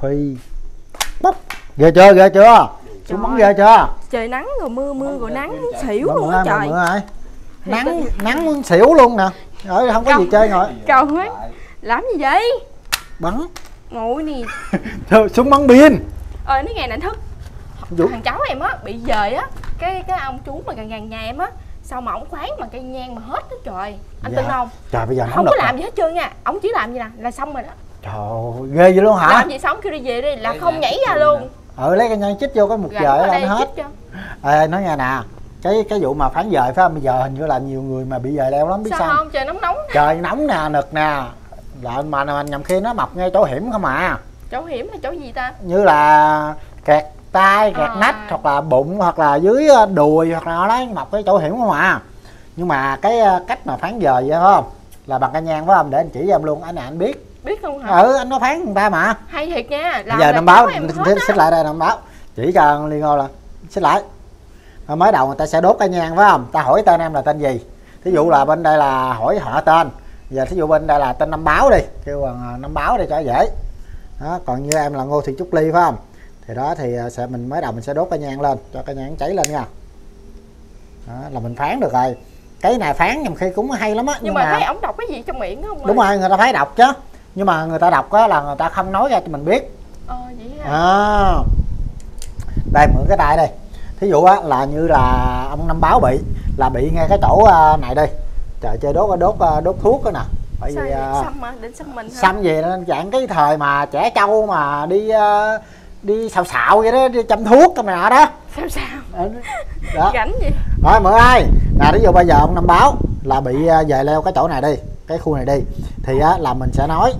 phi. Bốc. Ghê chưa, ghê chưa? Súng bắn ghê chưa? Trời nắng rồi mưa rồi nắng xỉu luôn á trời. Nắng muốn xỉu luôn nè. Rồi không có gì chơi ngồi. Cầu hết. Làm gì vậy? Bắn. Ngồi nè. Súng bắn pin. Nói nghe nè Thức. Thằng cháu em á bị dời á, cái ông chú mà gần nhà em á, sao mà ổng khoáng mà cây nhang mà hết đó trời. Anh tin không? Trời bây giờ không có làm gì hết trơn nha. Ổng chỉ làm gì nè là xong rồi đó. Trời ghê vậy luôn hả? Làm gì xong kêu đi về đi là không nhảy ra luôn. Lấy cây nhang chích vô cái một giờ là nó hết. Nói nghe nè, cái vụ mà phán dời phải không? Bây giờ hình như là nhiều người mà bị dời leo lắm biết sao không? Trời nóng. Trời nóng nè, nực nè. Là mà nhầm khi nó mọc ngay chỗ hiểm không à. Chỗ hiểm là chỗ gì ta? Như là kẹt tay, kẹt nách, hoặc là bụng, hoặc là dưới đùi, hoặc là đó mọc cái chỗ hiểm không à. Nhưng mà cái cách mà phán dời vậy phải không? Là bằng cây nhang phải không? Để anh chỉ cho em luôn, anh biết. Biết không hả? Anh nó phán người ta mà. Hay thiệt nha. Giờ năm báo, xích lại đây năm báo. Chỉ cho Liên Ngô là xích lại. Mới đầu người ta sẽ đốt cây nhang phải không? Ta hỏi tên em là tên gì? Thí dụ là bên đây là hỏi họ tên. Giờ thí dụ bên đây là tên Năm Báo đi, kêu bằng Năm Báo đi cho dễ. Đó, còn như em là Ngô Thị Trúc Ly phải không? Thì đó thì mình mới đầu mình sẽ đốt cây nhang lên, cho cây nhang cháy lên nha. Đó, là mình phán được rồi. Cái này phán nhầm khi cũng hay lắm á. Nhưng mà thấy ổng đọc cái gì trong miệng không? Đúng rồi, người ta phải đọc chứ. Nhưng mà người ta đọc á là người ta không nói ra cho mình biết. Vậy hả? Đây mượn cái tay đây. Thí dụ á là như là ông Năm Báo bị ngay cái chỗ này đi. Trời chơi đốt thuốc đó nè. Bởi vì xăm mà định xăm mình hả? Xăm gì nên dạng cái thời mà trẻ trâu mà đi xào vậy đó, đi chăm thuốc trong này đó. Sao? Đó. Rảnh gì? Rồi mượn ai? Là ví dụ bây giờ ông Năm Báo là bị về leo cái chỗ này đi, cái khu này đi. Thì á là mình sẽ nói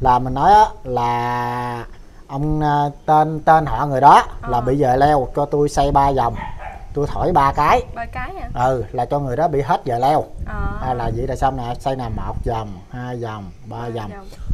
là ông tên họ người đó là bị về leo, cho tôi xoay 3 vòng, tôi thổi 3 cái. 3 cái hả? Là cho người đó bị hết giờ leo. Là vậy là xong nè, xoay nè 1 vòng, 2 vòng, 3 vòng.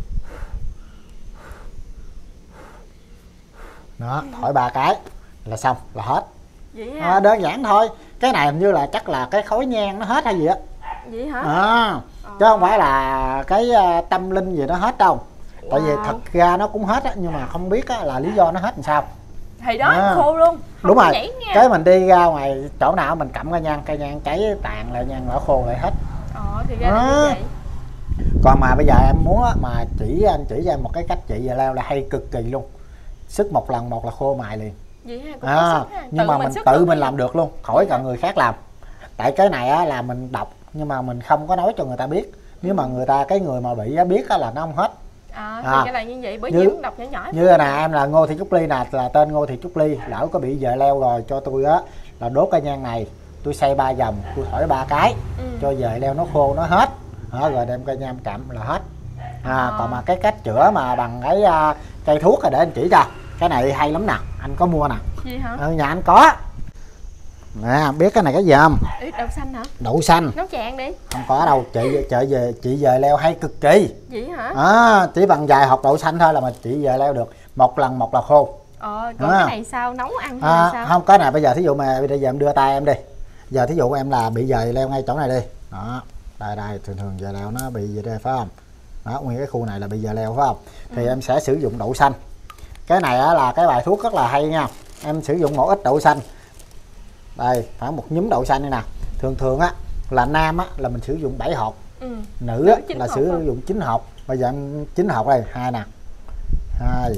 Đó, thổi 3 cái là xong, là hết. Vậy hả? Đơn giản thôi. Cái này hình như là chắc là cái khói nhang nó hết hay gì á. Vậy hả? Chứ không phải là cái tâm linh gì nó hết đâu. Tại vì thật ra nó cũng hết á, nhưng mà không biết á, là lý do nó hết làm sao. Thì đó khô luôn. Đúng rồi. Cái mình đi ra ngoài chỗ nào mình cắm cây nhang cháy tàn lại, nhang nó khô lại hết. Thì ra là như vậy. Còn mà bây giờ em muốn á, mà anh chỉ cho em một cái cách trị giờ leo là hay cực kỳ luôn. Sức một lần một là khô mài liền. Vậy nhưng mà mình tự mình làm được luôn, khỏi cần người khác làm. Tại cái này á, là mình đọc nhưng mà mình không có nói cho người ta biết. Nếu mà cái người mà bị biết á, là nó không hết. Thì cái này như vậy, bởi vì đọc nhỏ. Như là nè, em là Ngô Thị Trúc Ly nè, là tên Ngô Thị Trúc Ly. Lỡ có bị vợ leo rồi, cho tôi á là đốt cây nhang này, tôi xoay 3 vòng, tôi thổi 3 cái, cho vợ leo nó khô nó hết. Rồi đem cây nhang cặm là hết. Còn mà cái cách chữa mà bằng cái cây thuốc là để anh chỉ cho. Cái này hay lắm nè, anh có mua nè. Gì hả? Nhà anh có. Nè, biết cái này cái gì không? Đậu xanh hả? Đậu xanh. Nấu chạn đi. Không có đâu, chị về leo hay cực kỳ. Vậy hả? Chỉ bằng vài hộp đậu xanh thôi là mà chị về leo được. Một lần một là khô. Còn cái này sao? Nấu ăn hay sao? Không, cái này bây giờ thí dụ mà bây giờ em đưa tay em đi. Giờ thí dụ em là bị về leo ngay chỗ này đi. Đó. Đây thường về leo nó bị về đây phải không? Đó, nguyên cái khu này là bị về leo phải không? Thì em sẽ sử dụng đậu xanh. Cái này á, là cái bài thuốc rất là hay nha. Em sử dụng một ít đậu xanh. Đây, khoảng một nhúm đậu xanh đây nè. Thường á là nam á là mình sử dụng 7 hộp. Nữ á, là sử dụng 9 hộp. Bây giờ em 9 hộp đây, 2 nè. 2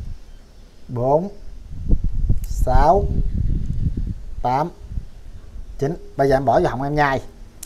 4 6 8 9. Bây giờ em bỏ vào họng em nhai.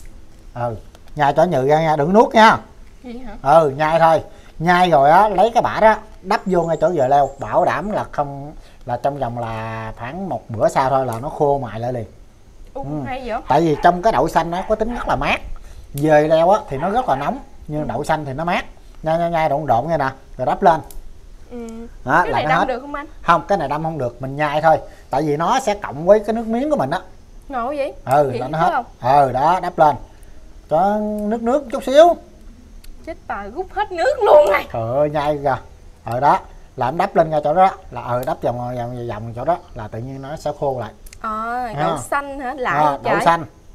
Nhai cho nhừ ra nha, đừng nuốt nha. Vậy hả? Nhai thôi. Nhai rồi á, lấy cái bã đó đắp vô ngay chỗ giờ leo, bảo đảm là không, là trong vòng là khoảng một bữa sau thôi là nó khô mài lại liền. Hay vậy? Tại vì trong cái đậu xanh nó có tính rất là mát. Dời leo á thì nó rất là nóng, nhưng đậu xanh thì nó mát. Nhai độn nghe nè, rồi đắp lên. Đó, cái này đâm được không anh? Không, cái này đâm không được, mình nhai thôi. Tại vì nó sẽ cộng với cái nước miếng của mình á. Ngộ vậy? Là nó hết. Đó, đắp lên. Cho nước chút xíu. Chết bà, rút hết nước luôn này. Trời ơi, nhai kìa. Đó, là em đắp lên ngay chỗ đó, là đắp vòng chỗ đó là tự nhiên nó sẽ khô lại. Đậu xanh hả? Lại đậu xanh.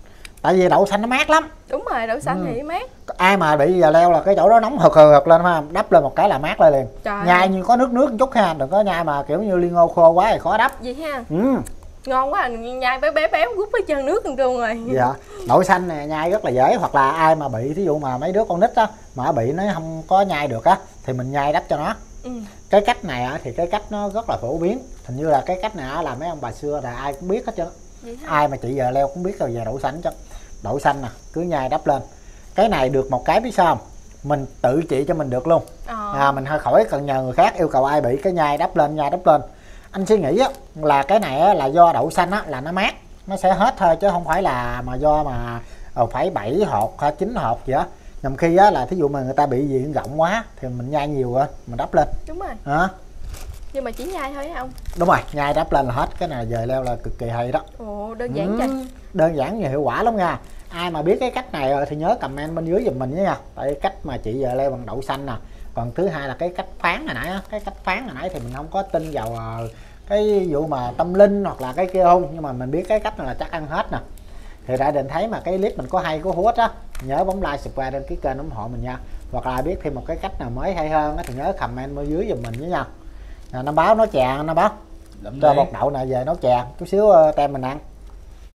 tại vì đậu xanh nó mát lắm. Đúng rồi, đậu xanh thì mát. Ai mà bị giờ leo là cái chỗ đó nóng hực hực lên, phải không? Đắp lên một cái là mát lên liền. Trời Nhai như có nước nước một chút ha, đừng có nhai mà kiểu như liên ngô khô quá thì khó đắp. Gì ha. Ừ. Ngon quá, nhai béo rút với chân nước luôn rồi. Dạ, đậu xanh này nhai rất là dễ, hoặc là ai mà bị thí dụ mà mấy đứa con nít á mà bị nó không có nhai được á thì mình nhai đắp cho nó. Cái cách này á thì cái cách nó rất là phổ biến, hình như là cái cách này á là mấy ông bà xưa là ai cũng biết hết trơn. Ai mà chị giờ leo cũng biết rồi về đậu xanh chứ. Đậu xanh nè, cứ nhai đắp lên. Cái này được một cái biết sao không? Mình tự trị cho mình được luôn. Mình khỏi cần nhờ người khác, yêu cầu ai bị cái nhai đắp lên, nhai đắp lên. Anh suy nghĩ á, là cái này á, là do đậu xanh á, là nó mát, nó sẽ hết thôi chứ không phải là mà do mà phải 7 hột hay 9 hột gì á. Nhằm khi á, là thí dụ mà người ta bị diện rộng quá thì mình nhai nhiều rồi mình đắp lên. Đúng rồi. Nhưng mà chỉ nhai thôi hả ông? Đúng rồi, nhai đắp lên là hết. Cái này dời leo là cực kỳ hay đó. Ồ, đơn giản vậy. Đơn giản và hiệu quả lắm nha. Ai mà biết cái cách này rồi thì nhớ comment bên dưới giùm mình nhé nha. Tại cách mà chị giờ leo bằng đậu xanh nè. Còn thứ hai là cái cách phán hồi nãy á, cái cách phán hồi nãy thì mình không có tin vào cái vụ mà tâm linh hoặc là cái kia không, nhưng mà mình biết cái cách này là chắc ăn hết nè. Thì đã định thấy mà cái clip mình có hay có hữu ích á, nhớ bấm like, subscribe, đăng ký kênh ủng hộ mình nha. Hoặc là biết thêm một cái cách nào mới hay hơn á thì nhớ comment bên dưới giùm mình nhé nha. Nó báo nó chè, nó báo cho bột đậu này về nấu chè chút xíu tem mình ăn.